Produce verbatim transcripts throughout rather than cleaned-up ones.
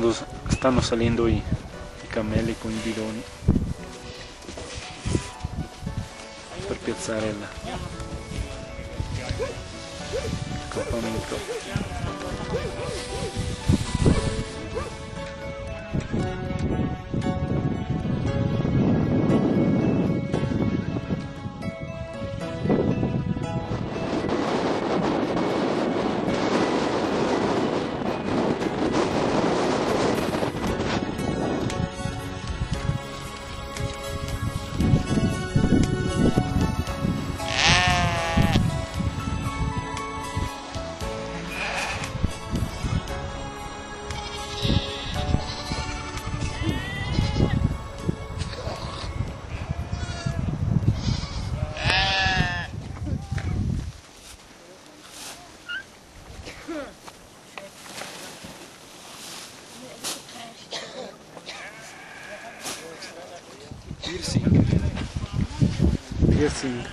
stanno, stanno salendo i, i cammelli con i bidoni per piazzare il campamento. Piercing. Piercing.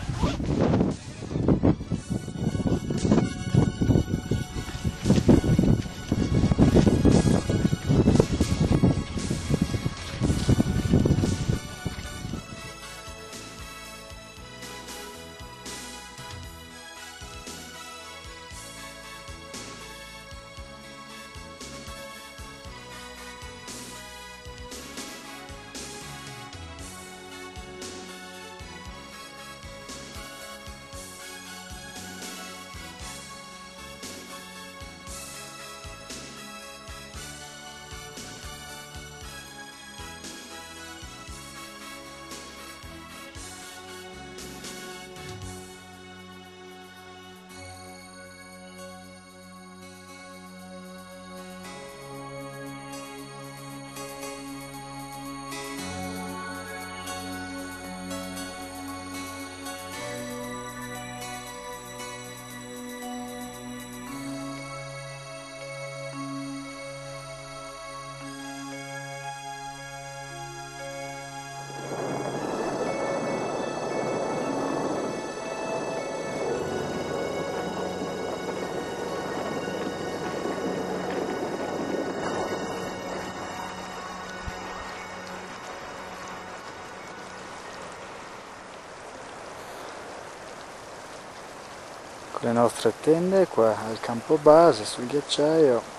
Con le nostre tende qua al campo base sul ghiacciaio.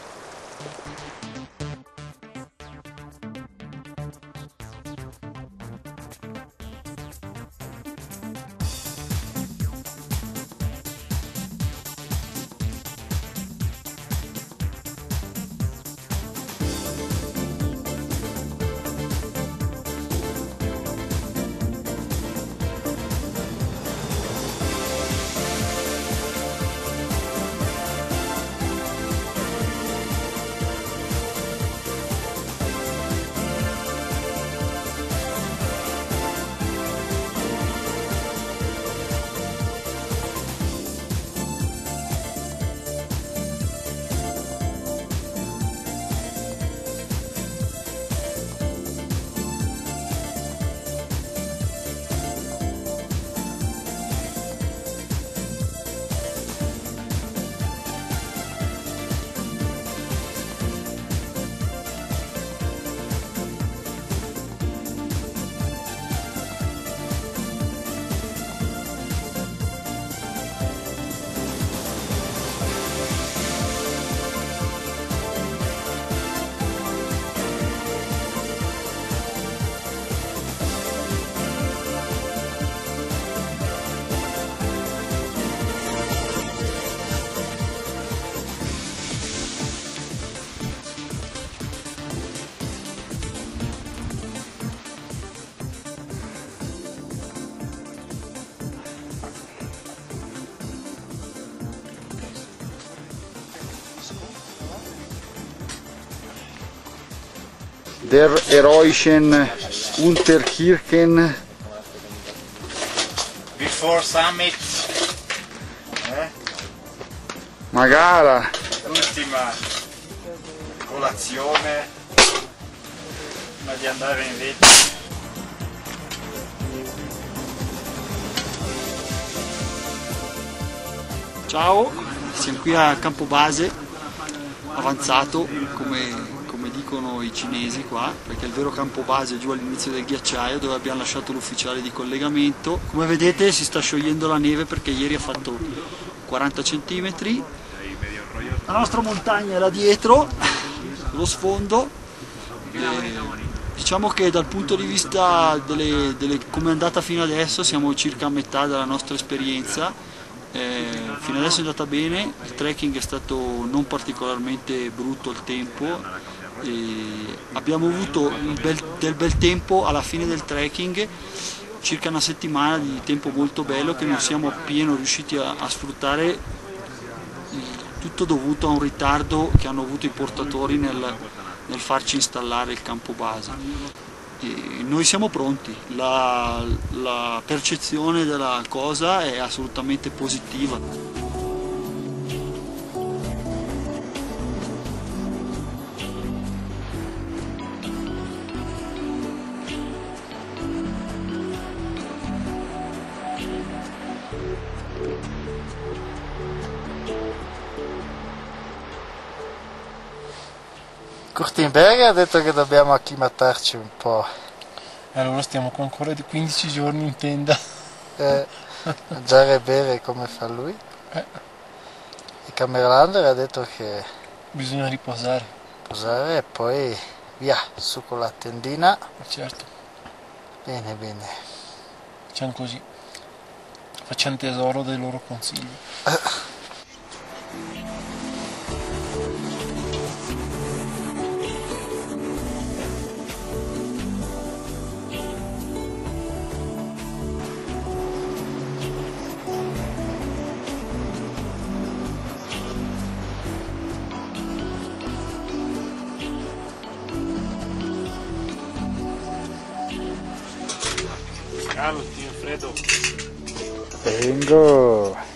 Der heroischen Unterkirchen Before summit, eh? Magara. L'ultima colazione prima di andare in vetta. Ciao, siamo qui a Campo Base, avanzato come, come dico. dicono i cinesi qua, perché il vero campo base è giù all'inizio del ghiacciaio dove abbiamo lasciato l'ufficiale di collegamento. Come vedete si sta sciogliendo la neve perché ieri ha fatto quaranta centimetri. La nostra montagna è là dietro, lo sfondo. E diciamo che dal punto di vista delle, delle, come è andata fino adesso siamo circa a metà della nostra esperienza. Eh, fino adesso è andata bene, il trekking è stato non particolarmente brutto il tempo, e abbiamo avuto bel, del bel tempo alla fine del trekking, circa una settimana di tempo molto bello che non siamo appieno riusciti a, a sfruttare, tutto dovuto a un ritardo che hanno avuto i portatori nel, nel farci installare il campo base. E noi siamo pronti, la, la percezione della cosa è assolutamente positiva. Kurtenberg ha detto che dobbiamo acclimatarci un po'. Allora stiamo con ancora di quindici giorni in tenda. Eh, mangiare e bere come fa lui. Eh. E Camerlander ha detto che Bisogna riposare. posare e poi via, su con la tendina. Ma certo, Bene, bene. facciamo così. Facciamo tesoro dei loro consigli. Carlos, tío Fredo. Vengo.